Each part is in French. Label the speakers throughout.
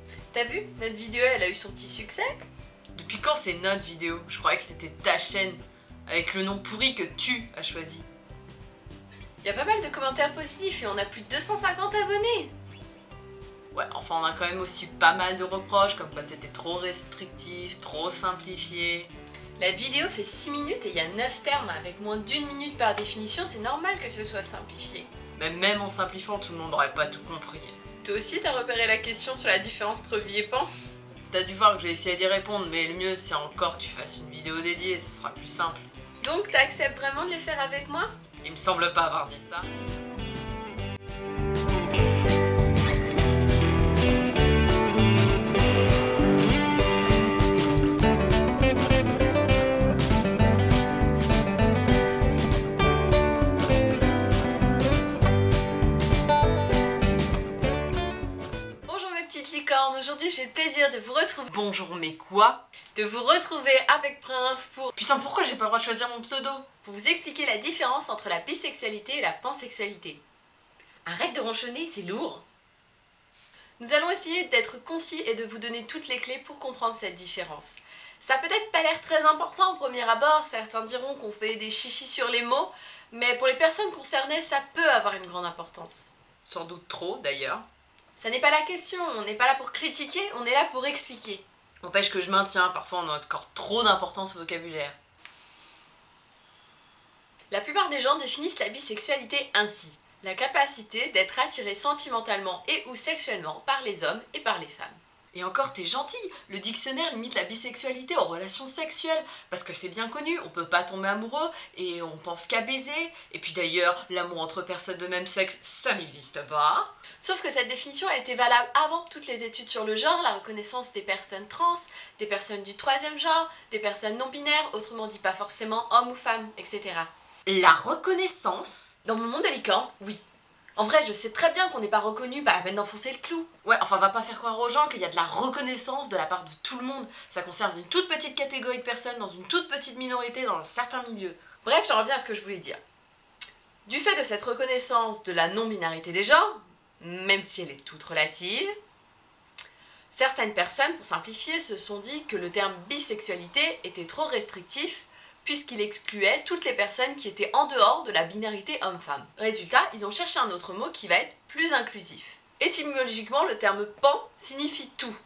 Speaker 1: T'as vu? Notre vidéo, elle a eu son petit succès.
Speaker 2: Depuis quand c'est notre vidéo? Je croyais que c'était ta chaîne, avec le nom pourri que tu as choisi.
Speaker 1: Il y a pas mal de commentaires positifs et on a plus de 250 abonnés.
Speaker 2: Ouais, enfin on a quand même aussi pas mal de reproches, comme quoi c'était trop restrictif, trop simplifié.
Speaker 1: La vidéo fait 6 minutes et il y a 9 termes. Avec moins d'1 minute par définition, c'est normal que ce soit simplifié.
Speaker 2: Mais même en simplifiant, tout le monde n'aurait pas tout compris.
Speaker 1: Toi aussi, t'as repéré la question sur la différence entre bi et pan?
Speaker 2: T'as dû voir que j'ai essayé d'y répondre, mais le mieux c'est encore que tu fasses une vidéo dédiée, ce sera plus simple.
Speaker 1: Donc t'acceptes vraiment de les faire avec moi?
Speaker 2: Il me semble pas avoir dit ça.
Speaker 1: Aujourd'hui, j'ai le plaisir de vous retrouver.
Speaker 2: Bonjour, mais quoi?
Speaker 1: De vous retrouver avec Prince pour...
Speaker 2: Putain, pourquoi j'ai pas le droit de choisir mon pseudo?
Speaker 1: Pour vous expliquer la différence entre la bisexualité et la pansexualité. Arrête de ronchonner, c'est lourd. Nous allons essayer d'être concis et de vous donner toutes les clés pour comprendre cette différence. Ça a peut-être pas l'air très important au premier abord, certains diront qu'on fait des chichis sur les mots, mais pour les personnes concernées, ça peut avoir une grande importance.
Speaker 2: Sans doute trop, d'ailleurs.
Speaker 1: Ça n'est pas la question, on n'est pas là pour critiquer, on est là pour expliquer.
Speaker 2: N'empêche que je maintiens, parfois on a encore trop d'importance au vocabulaire.
Speaker 1: La plupart des gens définissent la bisexualité ainsi. La capacité d'être attiré sentimentalement et ou sexuellement par les hommes et par les femmes.
Speaker 2: Et encore, t'es gentil, le dictionnaire limite la bisexualité aux relations sexuelles, parce que c'est bien connu, on peut pas tomber amoureux, et on pense qu'à baiser, et puis d'ailleurs, l'amour entre personnes de même sexe, ça n'existe pas.
Speaker 1: Sauf que cette définition, elle était valable avant toutes les études sur le genre, la reconnaissance des personnes trans, des personnes du troisième genre, des personnes non-binaires, autrement dit pas forcément hommes ou femmes, etc.
Speaker 2: La reconnaissance?
Speaker 1: Dans mon monde de licorne, oui. En vrai, je sais très bien qu'on n'est pas reconnu, pas la peine d'enfoncer le clou.
Speaker 2: Ouais, enfin, va pas faire croire aux gens qu'il y a de la reconnaissance de la part de tout le monde. Ça concerne une toute petite catégorie de personnes, dans une toute petite minorité, dans un certain milieu.
Speaker 1: Bref, j'en reviens à ce que je voulais dire. Du fait de cette reconnaissance de la non-binarité des genres, même si elle est toute relative, certaines personnes, pour simplifier, se sont dit que le terme bisexualité était trop restrictif puisqu'il excluait toutes les personnes qui étaient en dehors de la binarité homme-femme. Résultat, ils ont cherché un autre mot qui va être plus inclusif. Étymologiquement, le terme pan signifie tout.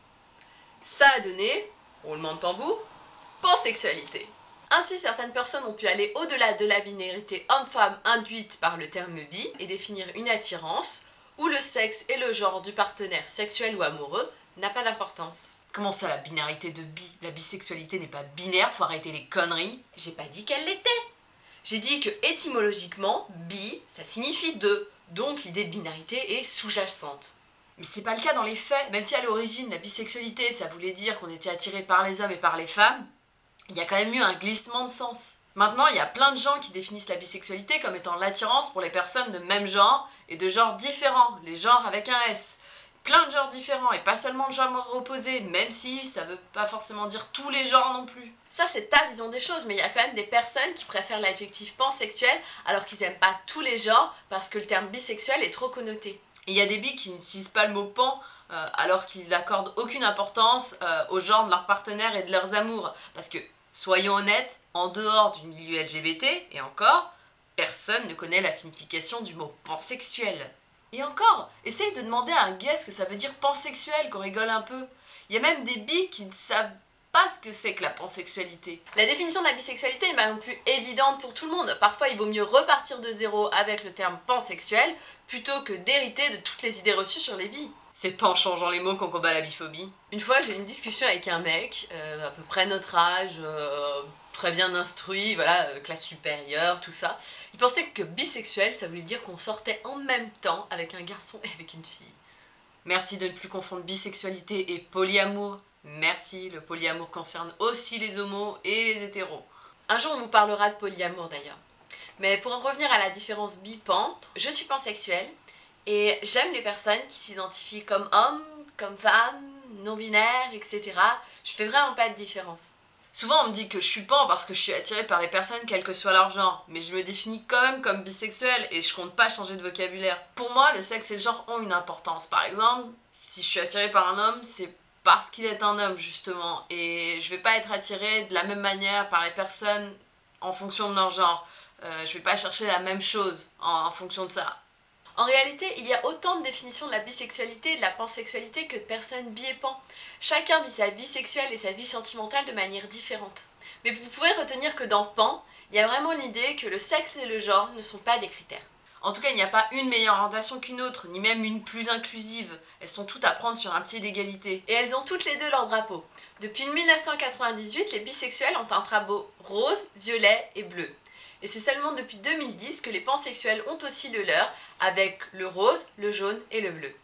Speaker 1: Ça a donné, roulement de tambour, pansexualité. Ainsi, certaines personnes ont pu aller au-delà de la binarité homme-femme induite par le terme bi et définir une attirance où le sexe et le genre du partenaire sexuel ou amoureux n'a pas d'importance.
Speaker 2: Comment ça, la binarité de bi? La bisexualité n'est pas binaire, faut arrêter les conneries.
Speaker 1: J'ai pas dit qu'elle l'était. J'ai dit que étymologiquement, bi, ça signifie deux, donc l'idée de binarité est sous-jacente.
Speaker 2: Mais c'est pas le cas dans les faits, même si à l'origine la bisexualité ça voulait dire qu'on était attiré par les hommes et par les femmes, il y a quand même eu un glissement de sens. Maintenant, il y a plein de gens qui définissent la bisexualité comme étant l'attirance pour les personnes de même genre et de genres différents, les genres avec un S. Plein de genres différents et pas seulement le genre opposé, même si ça veut pas forcément dire tous les genres non plus.
Speaker 1: Ça, c'est ta vision des choses, mais il y a quand même des personnes qui préfèrent l'adjectif pansexuel alors qu'ils aiment pas tous les genres parce que le terme bisexuel est trop connoté.
Speaker 2: Et il y a des bi qui n'utilisent pas le mot pan alors qu'ils n'accordent aucune importance au genre de leurs partenaires et de leurs amours. Parce que, soyons honnêtes, en dehors du milieu LGBT, et encore, personne ne connaît la signification du mot pansexuel. Et encore, essaye de demander à un gay ce que ça veut dire pansexuel, qu'on rigole un peu. Il y a même des bi qui ne savent pas ce que c'est que la pansexualité.
Speaker 1: La définition de la bisexualité n'est pas non plus évidente pour tout le monde. Parfois, il vaut mieux repartir de zéro avec le terme pansexuel plutôt que d'hériter de toutes les idées reçues sur les bis.
Speaker 2: C'est pas en changeant les mots qu'on combat la biphobie.
Speaker 1: Une fois, j'ai eu une discussion avec un mec, à peu près notre âge, très bien instruit, voilà, classe supérieure, tout ça. Il pensait que bisexuel, ça voulait dire qu'on sortait en même temps avec un garçon et avec une fille.
Speaker 2: Merci de ne plus confondre bisexualité et polyamour. Merci, le polyamour concerne aussi les homos et les hétéros.
Speaker 1: Un jour, on vous parlera de polyamour d'ailleurs. Mais pour en revenir à la différence bi-pan, je suis pansexuelle et j'aime les personnes qui s'identifient comme hommes, comme femmes, non-binaires, etc. Je fais vraiment pas de différence.
Speaker 2: Souvent on me dit que je suis pan parce que je suis attirée par les personnes quel que soit leur genre, mais je me définis quand même comme bisexuelle et je compte pas changer de vocabulaire. Pour moi, le sexe et le genre ont une importance. Par exemple, Si je suis attirée par un homme, c'est parce qu'il est un homme justement, et je vais pas être attirée de la même manière par les personnes en fonction de leur genre. Je vais pas chercher la même chose en fonction de ça.
Speaker 1: En réalité, il y a autant de définitions de la bisexualité et de la pansexualité que de personnes bi et pan. Chacun vit sa vie sexuelle et sa vie sentimentale de manière différente. Mais vous pouvez retenir que dans pan, il y a vraiment l'idée que le sexe et le genre ne sont pas des critères.
Speaker 2: En tout cas, il n'y a pas une meilleure orientation qu'une autre, ni même une plus inclusive. Elles sont toutes à prendre sur un pied d'égalité.
Speaker 1: Et elles ont toutes les deux leur drapeau. Depuis 1998, les bisexuels ont un drapeau rose, violet et bleu. Et c'est seulement depuis 2010 que les pansexuels ont aussi le leur, avec le rose, le jaune et le bleu.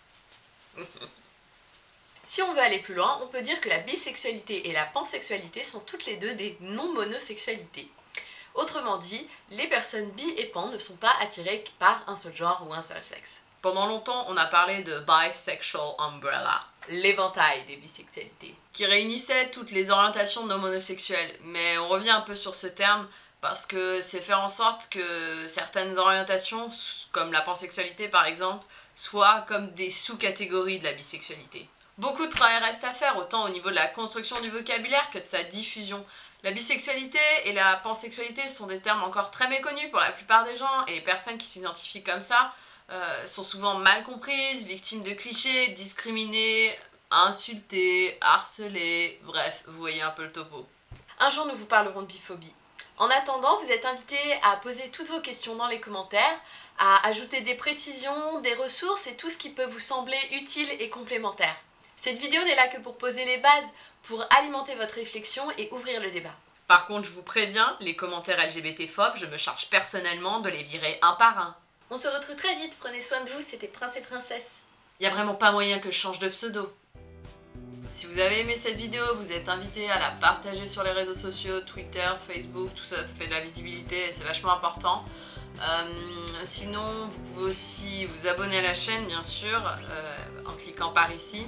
Speaker 1: Si on veut aller plus loin, on peut dire que la bisexualité et la pansexualité sont toutes les deux des non-monosexualités. Autrement dit, les personnes bi et pan ne sont pas attirées par un seul genre ou un seul sexe.
Speaker 2: Pendant longtemps, on a parlé de Bisexual Umbrella,
Speaker 1: l'éventail des bisexualités,
Speaker 2: qui réunissait toutes les orientations non monosexuelles. Mais on revient un peu sur ce terme parce que c'est faire en sorte que certaines orientations, comme la pansexualité par exemple, soient comme des sous-catégories de la bisexualité. Beaucoup de travail reste à faire, autant au niveau de la construction du vocabulaire que de sa diffusion. La bisexualité et la pansexualité sont des termes encore très méconnus pour la plupart des gens, et les personnes qui s'identifient comme ça sont souvent mal comprises, victimes de clichés, discriminées, insultées, harcelées, bref, vous voyez un peu le topo.
Speaker 1: Un jour nous vous parlerons de biphobie. En attendant, vous êtes invités à poser toutes vos questions dans les commentaires, à ajouter des précisions, des ressources et tout ce qui peut vous sembler utile et complémentaire. Cette vidéo n'est là que pour poser les bases, pour alimenter votre réflexion et ouvrir le débat.
Speaker 2: Par contre, je vous préviens, les commentaires LGBT-phobes, je me charge personnellement de les virer un par un.
Speaker 1: On se retrouve très vite, prenez soin de vous, c'était Prince et Princesse.
Speaker 2: Y a vraiment pas moyen que je change de pseudo. Si vous avez aimé cette vidéo, vous êtes invités à la partager sur les réseaux sociaux, Twitter, Facebook, tout ça, ça fait de la visibilité et c'est vachement important. Sinon, vous pouvez aussi vous abonner à la chaîne, bien sûr, en cliquant par ici.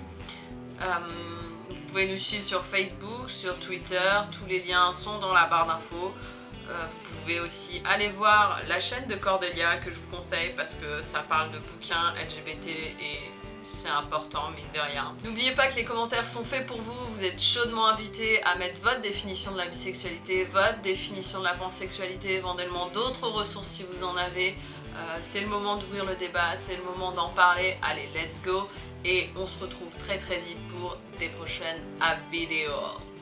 Speaker 2: Vous pouvez nous suivre sur Facebook, sur Twitter, tous les liens sont dans la barre d'infos. Vous pouvez aussi aller voir la chaîne de Cordelia que je vous conseille parce que ça parle de bouquins LGBT et c'est important, mine de rien. N'oubliez pas que les commentaires sont faits pour vous, vous êtes chaudement invités à mettre votre définition de la bisexualité, votre définition de la pansexualité, éventuellement d'autres ressources si vous en avez. C'est le moment d'ouvrir le débat, c'est le moment d'en parler, allez let's go, et on se retrouve très vite pour des prochaines vidéos.